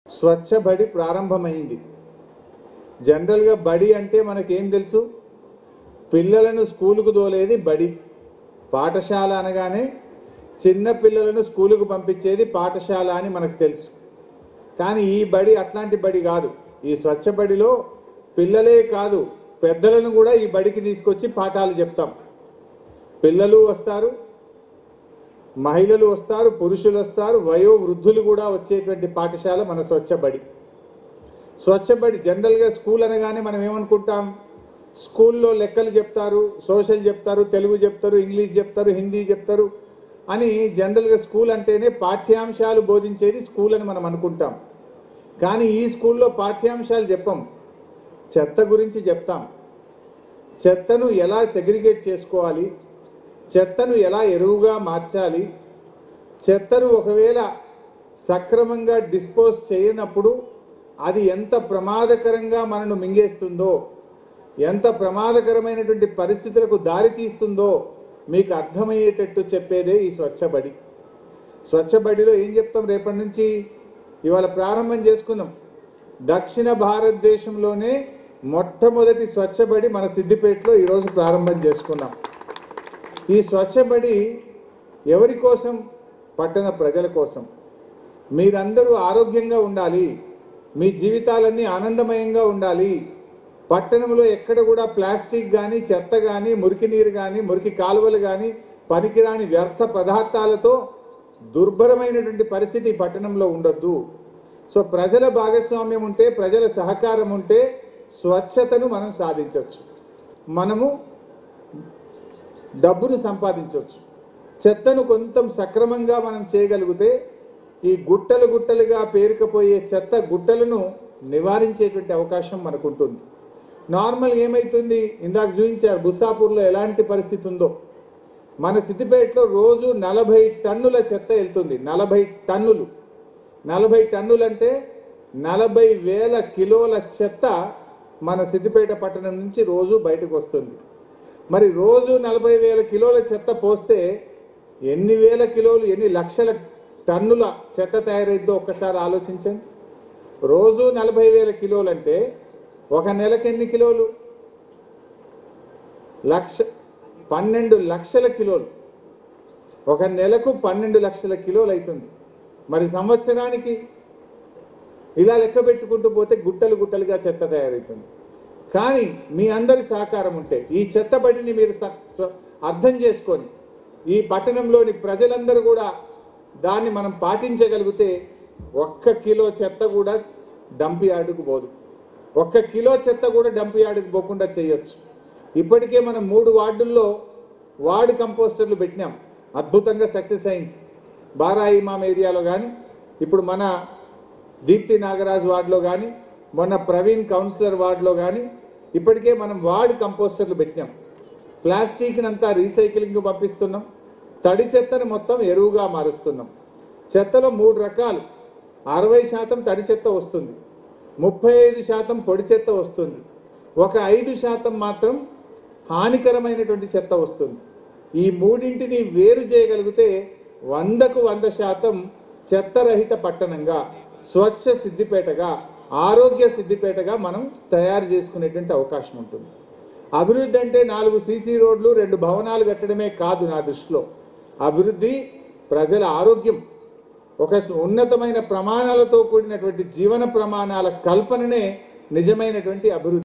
స్వచ్ఛ బడి ప్రారంభమైంది. జనరల్గా బడి అంటే మనకేం తెలుసు? పిల్లలను స్కూలుకు తోలేది బడి. పాఠశాల అనగానే చిన్న పిల్లలను స్కూలుకు పంపించేది పాఠశాల అని మనకు తెలుసు. కానీ ఈ బడి అట్లాంటి బడి కాదు. ఈ స్వచ్ఛ బడిలో పిల్లలే కాదు, పెద్దలను కూడా ఈ బడికి తీసుకొచ్చి పాఠాలు చెప్తాం. పిల్లలు వస్తారు, మహిళలు వస్తారు, పురుషులు వస్తారు, వయో వృద్ధులు కూడా వచ్చేటువంటి పాఠశాల మన స్వచ్ఛ బడి. స్వచ్ఛ బడి జనరల్గా స్కూల్ అనగానే మనం ఏమనుకుంటాం? స్కూల్లో లెక్కలు చెప్తారు, సోషల్ చెప్తారు, తెలుగు చెప్తారు, ఇంగ్లీష్ చెప్తారు, హిందీ చెప్తారు అని జనరల్గా స్కూల్ అంటేనే పాఠ్యాంశాలు బోధించేది స్కూల్ అని మనం అనుకుంటాం. కానీ ఈ స్కూల్లో పాఠ్యాంశాలు చెప్పం, చెత్త గురించి చెప్తాం. చెత్తను ఎలా సెగ్రిగేట్ చేసుకోవాలి, చెత్తను ఎలా ఎరువుగా మార్చాలి, చెత్తను ఒకవేళ సక్రమంగా డిస్పోజ్ చేయనప్పుడు అది ఎంత ప్రమాదకరంగా మనను మింగేస్తుందో, ఎంత ప్రమాదకరమైనటువంటి పరిస్థితులకు దారి తీస్తుందో మీకు అర్థమయ్యేటట్టు చెప్పేదే ఈ స్వచ్ఛ బడి. స్వచ్ఛ బడిలో ఏం చెప్తాం? రేపటి నుంచి ఇవాళ ప్రారంభం చేసుకున్నాం. దక్షిణ భారతదేశంలోనే మొట్టమొదటి స్వచ్ఛ బడి మన సిద్దిపేటలో ఈరోజు ప్రారంభం చేసుకున్నాం. ఈ స్వచ్ఛ బడి ఎవరి కోసం? పట్టణ ప్రజల కోసం. మీరందరూ ఆరోగ్యంగా ఉండాలి, మీ జీవితాలన్నీ ఆనందమయంగా ఉండాలి. పట్టణంలో ఎక్కడ కూడా ప్లాస్టిక్ కానీ, చెత్త కానీ, మురికి నీరు కానీ, మురికి కాలువలు కానీ, పనికిరాని వ్యర్థ పదార్థాలతో దుర్భరమైనటువంటి పరిస్థితి పట్టణంలో ఉండొద్దు. సో ప్రజల భాగస్వామ్యం ఉంటే, ప్రజల సహకారం ఉంటే స్వచ్ఛతను మనం సాధించవచ్చు, మనము డబ్బును సంపాదించవచ్చు. చెత్తను కొంచెం సక్రమంగా మనం చేయగలిగితే ఈ గుట్టలు గుట్టలుగా పేరుకుపోయే చెత్త గుట్టలను నివారించేటువంటి అవకాశం మనకు ఉంటుంది. నార్మల్ ఏమవుతుంది? ఇందాక చూపించారు బుస్సాపూర్లో ఎలాంటి పరిస్థితి ఉందో. మన సిద్దిపేటలో రోజు 40 టన్నుల చెత్త వెళ్తుంది. 40 టన్నులు. 40 టన్నులు అంటే 40,000 కిలోల చెత్త మన సిద్దిపేట పట్టణం నుంచి రోజు బయటకు వస్తుంది. మరి రోజు 40,000 కిలోల చెత్త పోస్తే ఎన్ని వేల కిలోలు, ఎన్ని లక్షల టన్నుల చెత్త తయారైద్దో ఒక్కసారి ఆలోచించండి. రోజు 40,000 కిలోలు అంటే ఒక నెలకు ఎన్ని కిలోలు? 12 లక్షల కిలోలు. ఒక నెలకు 12 లక్షల కిలోలు అవుతుంది. మరి సంవత్సరానికి ఇలా లెక్క పెట్టుకుంటూ పోతే గుట్టలు గుట్టలుగా చెత్త తయారవుతుంది. కానీ మీ అందరి సహకారం ఉంటే, ఈ చెత్త బడిని మీరు అర్థం చేసుకొని ఈ పట్టణంలోని ప్రజలందరూ కూడా దాన్ని మనం పాటించగలిగితే 1 కిలో చెత్త కూడా డంప్ యార్డుకు పోదు. 1 కిలో చెత్త కూడా డంప్ యార్డుకు పోకుండా చేయొచ్చు. ఇప్పటికే మనం 3 వార్డుల్లో వార్డు కంపోస్టర్లు పెట్టినాం. అద్భుతంగా సక్సెస్ అయింది. బారా ఇమాం ఏరియాలో కానీ, ఇప్పుడు మన దీప్తి నాగరాజ్ వార్డులో కానీ, మొన్న ప్రవీణ్ కౌన్సిలర్ వార్డులో కానీ ఇప్పటికే మనం వార్డు కంపోస్టర్లు పెట్టినాం. ప్లాస్టిక్ని అంతా రీసైక్లింగ్ పంపిస్తున్నాం. తడి చెత్తను మొత్తం ఎరువుగా మారుస్తున్నాం. చెత్తలో 3 రకాలు. 60% తడి చెత్త వస్తుంది, 35% పొడి చెత్త వస్తుంది, ఒక 5% మాత్రం హానికరమైనటువంటి చెత్త వస్తుంది. ఈ మూడింటిని వేరు చేయగలిగితే 100కు 100% చెత్తరహిత పట్టణంగా, స్వచ్ఛ సిద్దిపేటగా, ఆరోగ్య సిద్దిపేటగా మనం తయారు చేసుకునేటువంటి అవకాశం ఉంటుంది. అభివృద్ధి అంటే 4 సీసీ రోడ్లు, 2 భవనాలు కట్టడమే కాదు. నా దృష్టిలో అభివృద్ధి ప్రజల ఆరోగ్యం, ఒక ఉన్నతమైన ప్రమాణాలతో కూడినటువంటి జీవన ప్రమాణాల కల్పననే నిజమైనటువంటి అభివృద్ధి.